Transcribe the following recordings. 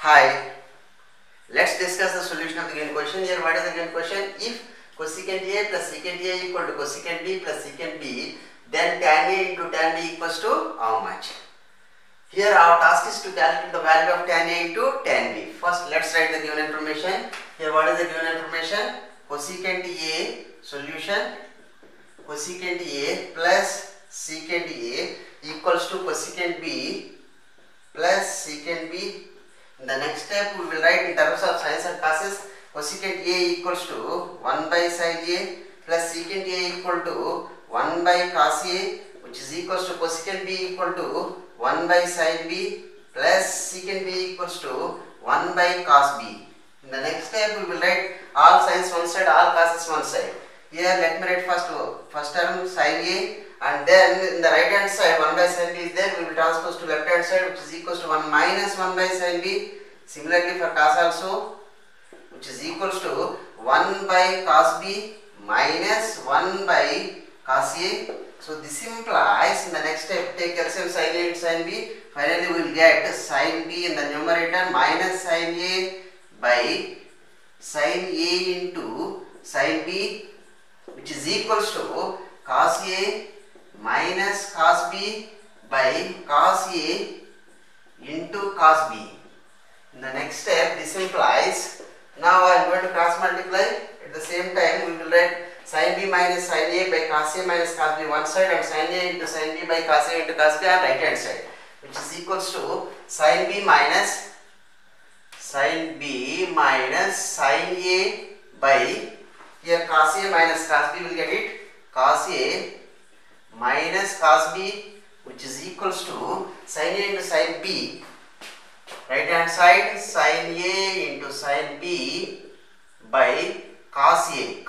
Hi, let's discuss the solution of the given question. Here, what is the given question? If cosecant A plus secant A equal to cosecant B plus secant B, then tan A into tan B equals to how much? Here, our task is to calculate the value of tan A into tan B. First, let's write the given information. Here, what is the given information? Cosecant A solution, cosecant A plus secant A equals to cosecant B plus secant B. In the next step, we will write in terms of sines and coses. Cosecant A equals to 1 by sin A plus secant A equal to 1 by cos A, which is equals to cosecant B equal to 1 by sin B plus secant B equals to 1 by cos B. In the next step, we will write all sines one side, all coses one side. Here, let me write first term sin A, and then in the right hand side 1 by sin B is there. We will transpose to left hand side, which is equals to 1 minus 1 by sin B. Similarly for cos also, which is equals to 1 by cos B minus 1 by cos A. So this implies in the next step take LCM sin A and sin B. Finally we will get sin B in the numerator minus sin A by sin A into sin B, which is equals to cos A minus cos B by cos A into cos B. In the next step, this implies, now I am going to cross multiply. At the same time, we will write sin B minus sin A by cos A minus cos B one side, and sin A into sin B by cos A into cos B on right hand side, which is equals to sin B minus sin A by, here cos A minus cos B will get it, cos A minus cos B, which is equals to sin A into sin B, right hand side sin A into sin B by cos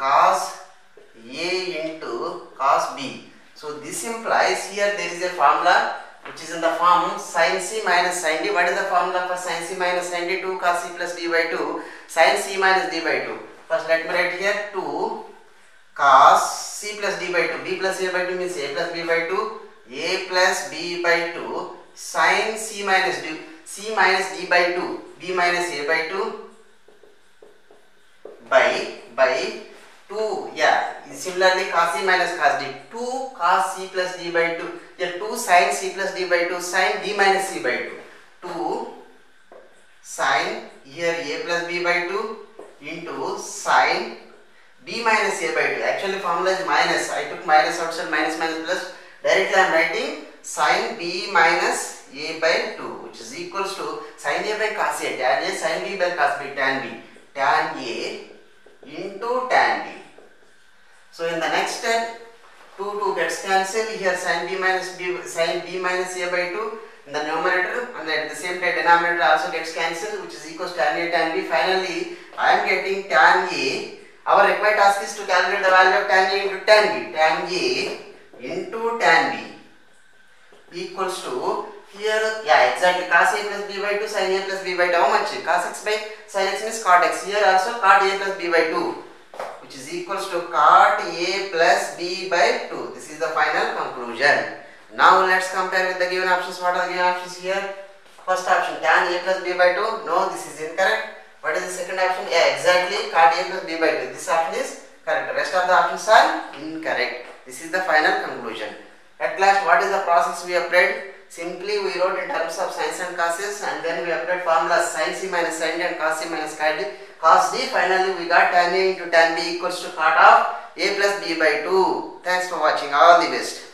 A into cos B. So this implies here there is a formula which is in the form sin C minus sin D. What is the formula for sin C minus sin D? 2 cos C plus D by 2 sin C minus D by 2. First let me write here 2 cos C plus D by 2, B plus A by 2 means A plus B by 2, A plus B by 2 sin C minus D, C minus D by 2, B minus A by 2 by 2, yeah, similarly cos C minus cos D, 2 cos C plus D by 2, here 2 sin C plus D by 2 sin D minus C by 2, 2 sin, here A plus B by 2 into sin B minus A by 2. Actually formula is minus. I took minus outside, minus plus. Directly I am writing sin B minus A by 2, which is equals to sin A by cos A, tan A, sin B by cos B, tan B, tan A into tan B. So in the next step, 2 gets cancelled. Here sin B minus A by 2 in the numerator, and at the same time denominator also gets cancelled, which is equals to tan A, tan B. Finally, I am getting tan A. Our required task is to calculate the value of tan A into tan B. Tan A into tan B equals to, here, yeah, exactly, cos A plus B by 2 sin A plus B by 2. How much? Cos x by sin x means cot x. Here also cot A plus B by 2, which is equals to cot A plus B by 2. This is the final conclusion. Now let's compare with the given options. What are the given options here? First option, tan A plus B by 2. No, this is incorrect. What is the second option? Yeah, exactly, cot A plus B by 2. This option is correct. The rest of the options are incorrect. This is the final conclusion. At last, what is the process we applied? Simply we wrote in terms of sines and coses, and then we applied formulas sin C minus sin D and cos C minus cos D. Finally, we got tan A into tan B equals to cot of A plus B by 2. Thanks for watching. All the best.